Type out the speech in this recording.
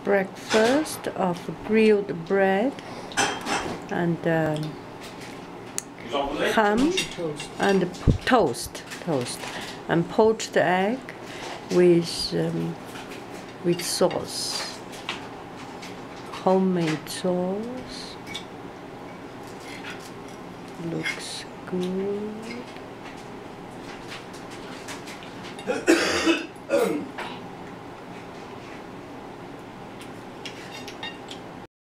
breakfast of grilled bread and ham and toast and poached egg with sauce, homemade sauce. Looks good.